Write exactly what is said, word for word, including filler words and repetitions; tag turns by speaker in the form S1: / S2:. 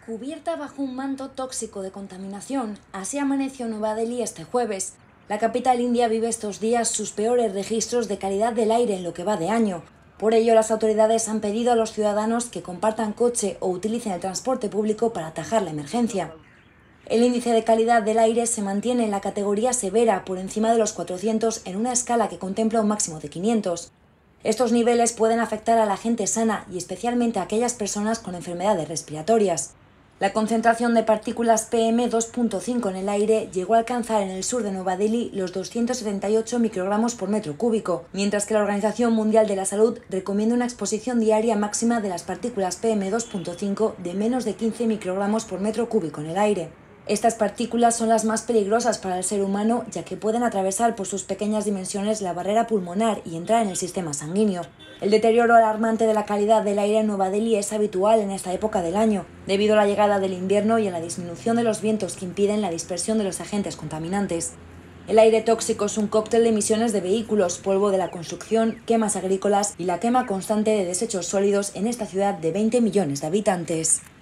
S1: Cubierta bajo un manto tóxico de contaminación, así amaneció Nueva Delhi este jueves. La capital india vive estos días sus peores registros de calidad del aire en lo que va de año. Por ello, las autoridades han pedido a los ciudadanos que compartan coche o utilicen el transporte público para atajar la emergencia. El índice de calidad del aire se mantiene en la categoría severa, por encima de los cuatrocientos, en una escala que contempla un máximo de quinientos. Estos niveles pueden afectar a la gente sana y especialmente a aquellas personas con enfermedades respiratorias. La concentración de partículas P M dos punto cinco en el aire llegó a alcanzar en el sur de Nueva Delhi los doscientos setenta y ocho microgramos por metro cúbico, mientras que la Organización Mundial de la Salud recomienda una exposición diaria máxima de las partículas P M dos punto cinco de menos de quince microgramos por metro cúbico en el aire. Estas partículas son las más peligrosas para el ser humano, ya que pueden atravesar por sus pequeñas dimensiones la barrera pulmonar y entrar en el sistema sanguíneo. El deterioro alarmante de la calidad del aire en Nueva Delhi es habitual en esta época del año, debido a la llegada del invierno y a la disminución de los vientos que impiden la dispersión de los agentes contaminantes. El aire tóxico es un cóctel de emisiones de vehículos, polvo de la construcción, quemas agrícolas y la quema constante de desechos sólidos en esta ciudad de veinte millones de habitantes.